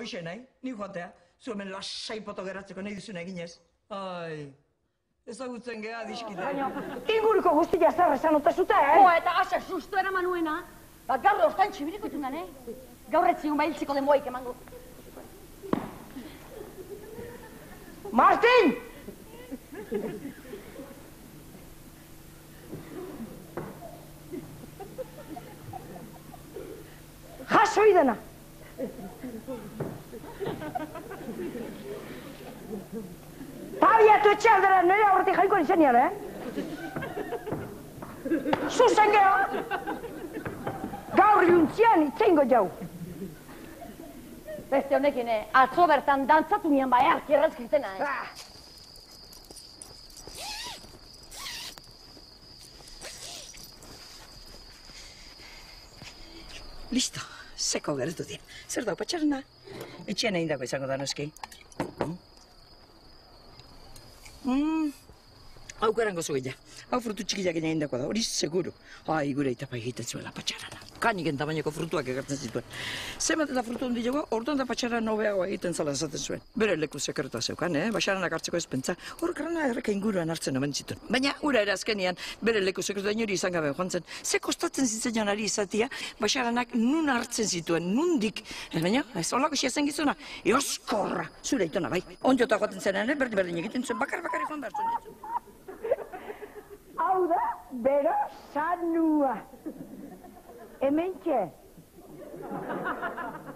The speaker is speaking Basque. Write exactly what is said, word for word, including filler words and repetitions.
Hoxe nahi, ni joatea, zu hemen lasai poto geratzeko nahi duzuna eginez. Ai, ezagutzen geha diskide. Baina, inguruko guztia zer esan otezuta, eh? Jo, eta ase susto eraman nuena. Bat gaur ostan txibirik utundan, eh? Gaur etziun bahiltziko denboaik emango. Martin! Jaso idena! Tabiatu etxe aldera nire aurretik jaiko nizenean, eh? Zuzen geho! Gaur juntzian itzeingo jau. Beste honekin, eh? Atzo bertan dantzatu nian bai arki errazkiztena, eh? Listo, seko gertu dira. Zer dau patxarna? Etxean egin dago izango da noski. Mm. Hau garango zugeia. Hau frutu txikiak egin egin dago da, hori seguru. Ai, gure itapa egiten zuela patxarana. Kaniken tamaineko frutuak egartzen zituen. Zemat eta frutu hondi jogo, orduan da patxara nobeagoa egiten zala esaten zuen. Bere leku sekretua zeukan, eh? Baxaranak hartzeko ezpentsa, hor grana erreka inguruan hartzen omen zituen. Baina, ura ere azkenian, bere leku sekretua inori izan gabe joan zen. Ze kostatzen zitzen ari izatia, Baxaranak nun hartzen zituen, nundik. Ez baina, ez olako zen gizuna, eoskorra, zure itona bai. Ondiota joaten zenean, eh? Berdin-berdin egiten zuen, bakar-bakari joan behar zuen. Hau da, bero sanua. Hementxe.